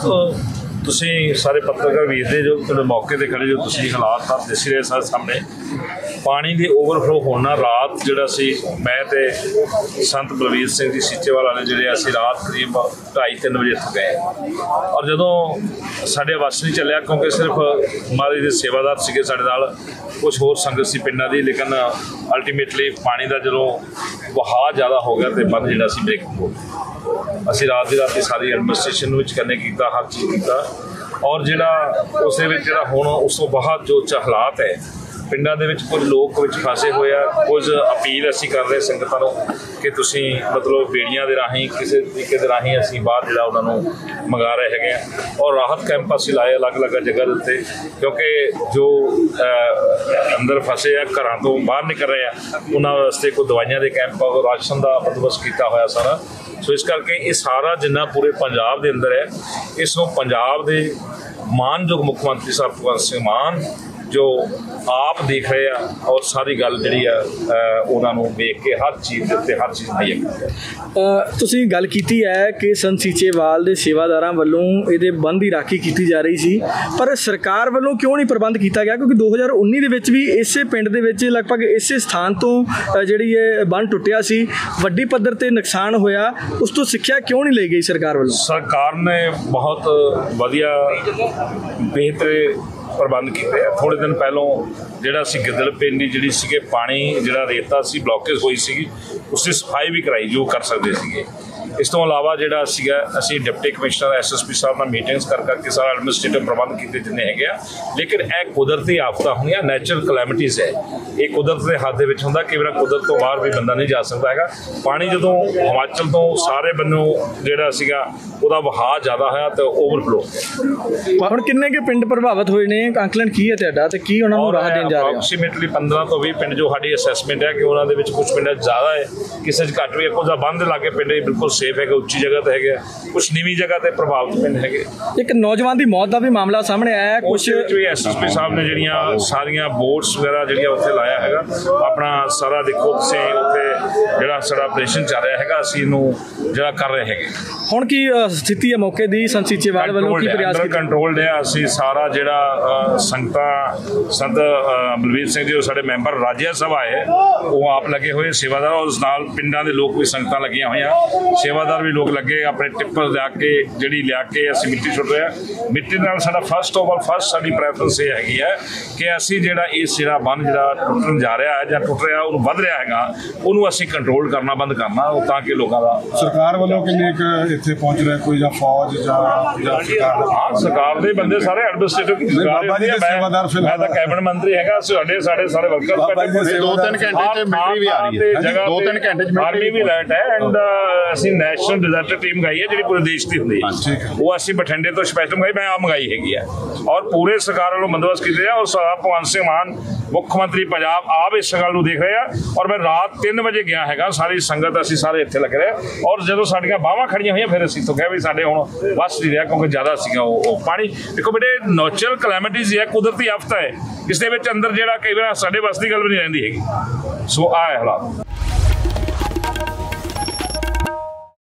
ਤੁਸੀਂ ਸਾਰੇ ਪੱਤਰਕਾਰ ਵੀਰ ਦੇ ਜੋ ਤੁਹਾਡੇ ਮੌਕੇ ਤੇ ਖੜੇ ਜੋ ਤੁਸੀਂ ਹਾਲਾਤ ਤਾਂ ਦਿਸ ਰਹੇ ਸਾਡੇ ਸਾਹਮਣੇ ਪਾਣੀ ਦੀ ਓਵਰਫਲੋ ਹੋਣ ਨਾਲ ਰਾਤ ਜਿਹੜਾ ਸੀ ਮੈਂ ਤੇ ਸੰਤ ਬਲਵੀਰ ਸਿੰਘ ਜੀ ਸੀਚੇਵਾਲ ਵਾਲੇ ਜਿਹੜੇ ਅਸੀਂ ਰਾਤ ਕਰੀਬ 2:30-3 ਵਜੇ ਇੱਥੋਂ ਗਏ ਔਰ ਜਦੋਂ ਸਾਡੇ ਵੱਸ ਨਹੀਂ ਚੱਲਿਆ ਕਿਉਂਕਿ ਸਿਰਫ ਮਹਾਰਾਜ ਦੇ ਸੇਵਾਦਾਰ ਸੀਗੇ ਸਾਡੇ ਨਾਲ ਕੁਛ ਹੋਰ ਸੰਗਤ ਸੀ ਪਿੰਡਾਂ ਦੀ ਲੇਕਿਨ ਅਲਟੀਮੇਟਲੀ ਪਾਣੀ ਦਾ ਜਦੋਂ ਵਹਾਅ ਜ਼ਿਆਦਾ ਹੋ ਗਿਆ ਤੇ ਬੰਦ ਜਿਹੜਾ ਸੀ ਬ੍ਰੇਕ ਹੋ ਗਿਆ। ਅਸੀਂ ਰਾਤ ਦੀ ਰਾਤੀ ਸਾਰੀ ਐਡਮਿਨਿਸਟ੍ਰੇਸ਼ਨ ਵਿੱਚ ਕਰਨੇ ਕੀਤਾ ਹਰ ਚੀਜ਼ ਕੀਤਾ ਔਰ ਜਿਹੜਾ ਉਸ ਦੇ ਵਿੱਚ ਜਿਹੜਾ ਹੁਣ ਉਸ ਤੋਂ ਬਾਅਦ ਜੋ ਹਾਲਾਤ ਹੈ ਪਿੰਡਾਂ ਦੇ ਵਿੱਚ ਕੁਝ ਲੋਕ ਵਿੱਚ ਫਸੇ ਹੋਏ ਆ ਕੁਝ ਅਪੀਲ ਅਸੀਂ ਕਰ ਰਹੇ ਸੰਗਤਾਂ ਨੂੰ ਕਿ ਤੁਸੀਂ ਮਤਲਬ ਬੇੜੀਆਂ ਦੇ ਰਾਹੀਂ ਕਿਸੇ ਤਰੀਕੇ ਦੇ ਰਾਹੀਂ ਅਸੀਂ ਬਾਹਰ ਜਿਹੜਾ ਉਹਨਾਂ ਨੂੰ ਮੰਗਾ ਰਹੇ ਹੈਗੇ ਆ ਔਰ ਰਾਹਤ ਕੈਂਪ ਅਸੀਂ ਲਾਏ ਅਲੱਗ-ਅਲੱਗ ਜਗ੍ਹਾ ਦੇ ਉੱਤੇ ਕਿਉਂਕਿ ਜੋ ਅੰਦਰ ਫਸੇ ਆ ਘਰਾਂ ਤੋਂ ਬਾਹਰ ਨਿਕਲ ਰਹੇ ਆ ਉਹਨਾਂ ਵਾਸਤੇ ਕੋਈ ਦਵਾਈਆਂ ਦੇ ਕੈਂਪ ਔਰ ਰਾਸ਼ਨ ਦਾ ਬੰਦੋਬਸਤ ਕੀਤਾ ਹੋਇਆ ਸਾਰਾ। ਸੋ ਇਸ ਕਰਕੇ ਇਹ ਸਾਰਾ ਜਿੰਨਾ ਪੂਰੇ ਪੰਜਾਬ ਦੇ ਅੰਦਰ ਹੈ ਇਸ ਨੂੰ ਪੰਜਾਬ ਦੇ ਮਾਨਯੋਗ ਮੁੱਖ ਮੰਤਰੀ ਸਾਹਿਬ ਭਗਵੰਤ ਸਿੰਘ ਮਾਨ ਜੋ ਆਪ ਦੇਖ ਰਹੇ ਆ ਔਰ ਸਾਰੀ ਗੱਲ ਜਿਹੜੀ ਆ ਉਹਨਾਂ ਨੂੰ ਵੇਖ ਕੇ ਹਰ ਚੀਜ਼ ਦੇ ਉੱਤੇ ਹਰ ਚੀਜ਼ ਮੁਹੱਈਆ ਤੁਸੀਂ ਗੱਲ ਕੀਤੀ ਹੈ ਕਿ ਸੰਤ ਸੀਚੇਵਾਲ ਦੇ ਸੇਵਾਦਾਰਾਂ ਵੱਲੋਂ ਇਹਦੇ ਬੰਦ ਦੀ ਰਾਖੀ ਕੀਤੀ ਜਾ ਰਹੀ ਸੀ ਪਰ ਸਰਕਾਰ ਵੱਲੋਂ ਕਿਉਂ ਨਹੀਂ ਪ੍ਰਬੰਧ ਕੀਤਾ ਗਿਆ ਕਿਉਂਕਿ 2019 ਦੇ ਵਿੱਚ ਵੀ ਇਸੇ ਪਿੰਡ ਦੇ ਵਿੱਚ ਲਗਭਗ ਇਸੇ ਸਥਾਨ ਤੋਂ ਜਿਹੜੀ ਇਹ ਬੰਦ ਟੁੱਟਿਆ ਸੀ ਵੱਡੀ ਪੱਧਰ ਤੇ ਨੁਕਸਾਨ ਹੋਇਆ ਉਸ ਤੋਂ ਸਿੱਖਿਆ ਕਿਉਂ ਨਹੀਂ ਲਈ ਗਈ ਸਰਕਾਰ ਵੱਲੋਂ? ਸਰਕਾਰ ਨੇ ਬਹੁਤ ਵਧੀਆ ਬਿਹਤਰ ਪ੍ਰਬੰਧ ਕੀਤੇ ਆ। ਥੋੜੇ ਦਿਨ ਪਹਿਲੋਂ ਜਿਹੜਾ ਸੀ ਗਿੱਦੜ ਪਿੰਡੀ ਜਿਹੜੀ ਸੀਗੇ ਪਾਣੀ ਜਿਹੜਾ ਰੇਤਾ ਸੀ ਬਲੋਕੇਜ ਹੋਈ ਸੀਗੀ ਉਸ ਦੀ ਸਫਾਈ ਵੀ ਕਰਾਈ ਜੋ ਕਰ ਸਕਦੇ ਸੀਗੇ। ਇਸ ਤੋਂ ਇਲਾਵਾ ਜਿਹੜਾ ਸੀਗਾ ਅਸੀਂ ਡਿਪਟੀ ਕਮਿਸ਼ਨਰ SSP ਸਾਹਿਬ ਨਾਲ ਮੀਟਿੰਗਸ ਕਰਕੇ ਸਾਰਾ ਐਡਮਿਨਿਸਟ੍ਰੇਟਿਵ ਪ੍ਰਬੰਧ ਕੀਤੇ ਜਿੰਨੇ ਹੈਗੇ ਆ ਲੇਕਿਨ ਇਹ ਕੁਦਰਤੀ ਆਫਤਾਂ ਹੁੰਦੀਆਂ ਨੈਚੁਰਲ ਕਲੈਮਿਟੀਜ਼ ਹੈ ਇਹ ਕੁਦਰਤ ਦੇ ਹੱਥ ਦੇ ਵਿੱਚ ਹੁੰਦਾ ਕਈ ਵਾਰ ਕੁਦਰਤ ਤੋਂ ਬਾਹਰ ਵੀ ਬੰਦਾ ਨਹੀਂ ਜਾ ਸਕਦਾ ਹੈਗਾ। ਪਾਣੀ ਜਦੋਂ ਹਿਮਾਚਲ ਤੋਂ ਸਾਰੇ ਬੰਨੋਂ ਜਿਹੜਾ ਸੀਗਾ ਉਹਦਾ ਵਹਾਅ ਜ਼ਿਆਦਾ ਹੋਇਆ ਤੇ ਓਵਰਫਲੋ ਹੁਣ ਕਿੰਨੇ ਕੇ ਪਿੰਡ ਪ੍ਰਭਾਵਿਤ ਹੋਏ ਨੇ ਅੰਕਲਨ ਕੀ ਹੈ ਤੁਹਾਡਾ ਤੇ ਕੀ ਉਹਨਾਂ ਨੂੰ ਰਾਹਤ ਦੇਣ ਜਾ ਰਹੇ ਹੋ? ਅਪਰੋਕਸੀਮੇਟਲੀ 15 ਤੋਂ 20 ਪਿੰਡ ਜੋ ਸਾਡੀ ਅਸੈਸਮੈਂਟ ਹੈ ਕਿ ਉਹਨਾਂ ਦੇ ਵਿੱਚ ਕੁਝ ਪਿੰਡਾਂ ਜ਼ਿਆਦਾ ਹੈ ਕਿਸੇ 'ਚ ਘੱਟ ਵੀ ਹੈ ਕੁਝ ਬੰਦ ਲਾਗੇ ਪਿੰਡ ਬਿਲਕੁਲ ਸੇਫ ਹੈਗਾ ਉੱਚੀ ਜਗ੍ਹਾ ਤੇ ਹੈਗੇ ਕੁਝ ਨੀਵੀਂ ਜਗ੍ਹਾ ਤੇ ਪ੍ਰਭਾਵਿਤ ਪਿੰਡ ਹੈਗੇ। ਇੱਕ ਨੌਜਵਾਨ ਦੀ ਮੌਤ ਦਾ ਵੀ ਮਾਮਲਾ ਸਾਹਮਣੇ ਆਇਆ ਕੁਝ ਵੀ SSP ਸਾਹਿਬ ਨੇ ਜਿਹੜੀਆਂ ਸਾਰੀਆਂ ਬੋਟਸ ਵਗੈਰਾ ਜਿਹੜੀਆਂ ਉੱਥੇ ਲਾਇਆ ਹੈਗਾ ਆਪਣਾ ਸਾਰਾ ਦੇਖੋ ਤੁਸੀਂ ਉੱਥੇ ਜਿਹੜਾ ਸਾਡਾ ਆਪਰੇਸ਼ਨ ਚੱਲ ਰਿਹਾ ਹੈਗਾ ਅਸੀਂ ਇਹਨੂੰ ਜਿਹੜਾ ਕਰ ਰਹੇ ਹੈਗੇ। ਹੁਣ ਕੀ ਸਥਿਤੀ ਹੈ ਮੌਕੇ ਦੀ ਸੰਤ ਸੀਚੇਵਾਲ ਵੱਲੋਂ ਕੀ ਪ੍ਰਯਾਸ ਕੀਤਾ? ਕੰਟਰੋਲ ਹੈ ਅਸੀਂ ਸਾਰਾ ਜਿਹੜਾ ਸੰਗਤਾਂ ਸੰਤ ਬਲਵੀਰ ਸਿੰਘ ਜੀ ਸਾਡੇ ਮੈਂਬਰ ਰਾਜਿਆ ਸਭਾ ਹੈ ਉਹ ਆਪ ਲੱਗੇ ਹੋਏ ਸੇਵਾਦਾਰ ਉਸ ਨਾਲ ਪਿੰਡਾਂ ਦੇ ਲੋਕ ਵੀ ਸੰਗਤਾਂ ਲੱਗੀਆਂ ਹੋਈਆਂ ਸੇਵਾਦਾਰ ਵੀ ਲੋਕ ਲੱਗੇ ਆਪਣੇ ਟਿੱਪਰ ਲਿਆ ਕੇ ਜਿਹੜੀ ਲਿਆ ਕੇ ਅਸੀਂ ਮਿੱਟੀ ਸੁੱਟ ਰਹੇ ਹਾਂ। ਮਿੱਟੀ ਨਾਲ ਸਾਡਾ ਫਸਟ ਸਾਡੀ ਪ੍ਰੈਫਰੈਂਸ ਇਹ ਹੈਗੀ ਹੈ ਕਿ ਅਸੀਂ ਜਿਹੜਾ ਇਹ ਸਿਰਾ ਬੰਨ ਜਿਹੜਾ ਟੁੱਟਣ ਜਾ ਰਿਹਾ ਹੈ ਜਾਂ ਟੁੱਟ ਰਿਹਾ ਉਹਨੂੰ ਵੱਧ ਰਿਹਾ ਹੈਗਾ ਉਹਨੂੰ ਅਸੀਂ ਕੰਟਰੋਲ ਕਰਨਾ ਬੰਦ ਕਰਨਾ ਉਹ ਤਾਂ ਕਿ ਲੋਕਾਂ ਦਾ ਸਰਕਾਰ ਵੱਲੋਂ ਕਿੰਨੇ ਕੁ ਇੱਥੇ ਪਹੁੰਚ ਰਿਹਾ ਕੋਈ ਜਾਂ ਫੌਜ ਜਾਂ ਸਰਕਾਰ ਦੇ ਬੰਦੇ ਸਾਰੇ ਐਡਮਿਨਿਸਟ੍ਰੇਟਿਵ ਮੈਂ ਤਾਂ ਕੈਬਨਿਟ ਮੰਤਰੀ ਹੈਗਾ ਸਾਡੇ ਸਾਰੇ ਵਰਕਰ 2-3 ਘੰਟੇ ਚ ਮਿਲਟਰੀ ਵੀ ਆ ਰਹੀ ਹੈ 2-3 ਘੰਟੇ ਚ ਆਰਮੀ ਵੀ ਅਲਰਟ ਹੈ ਐਂਡ ਅਸੀਂ ਨੈਸ਼ਨਲ ਡਿਜ਼ਾਸਟਰ ਟੀਮ ਮੰਗਾਈ ਹੈ ਜਿਹੜੀ ਪੂਰੇ ਦੇਸ਼ ਦੀ ਹੁੰਦੀ ਹੈ ਉਹ ਅਸੀਂ ਬਠਿੰਡੇ ਤੋਂ ਸਪੈਸ਼ਲ ਮੰਗਾਈ ਮੈਂ ਆਪ ਮੰਗਾਈ ਹੈਗੀ ਹੈ ਔਰ ਪੂਰੇ ਸਰਕਾਰ ਵੱਲੋਂ ਬੰਦੋਬਸਤ ਕੀਤੇ ਆ ਔਰ ਸਰਦਾਰ ਭਗਵੰਤ ਸਿੰਘ ਮਾਨ ਮੁੱਖ ਮੰਤਰੀ ਪੰਜਾਬ ਆਪ ਇਸ ਗੱਲ ਨੂੰ ਦੇਖ ਰਹੇ ਆ ਔਰ ਮੈਂ ਰਾਤ 3 ਵਜੇ ਗਿਆ ਹੈਗਾ ਸਾਰੀ ਸੰਗਤ ਅਸੀਂ ਸਾਰੇ ਇੱਥੇ ਲੱਗ ਰਹੇ ਔਰ ਜਦੋਂ ਸਾਡੀਆਂ ਬਾਹਾਂ ਖੜੀਆਂ ਹੋਈਆਂ ਫਿਰ ਅਸੀਂ ਤੋਂ ਕਿਹਾ ਵੀ ਸਾਡੇ ਹੁਣ ਵੱਸ ਨਹੀਂ ਰਿਹਾ ਕਿਉਂਕਿ ਜ਼ਿਆਦਾ ਸੀਗਾ ਉਹ ਪਾਣੀ ਦੇਖੋ ਬੇਟੇ ਨੈਚੁਰਲ ਕਲੈਮਿਟੀਜ਼ ਹੈ ਕੁਦਰਤੀ ਆਫਤ ਹੈ ਇਸ ਦੇ ਵਿੱਚ ਅੰਦਰ ਜਿਹੜਾ ਕਈ ਵਾਰ ਸਾਡੇ ਵੱਸ ਦੀ ਗੱਲ ਵੀ ਨਹੀਂ ਰਹਿੰਦੀ ਹੈਗੀ। ਸੋ ਆਹ ਹਾਲਾਤ।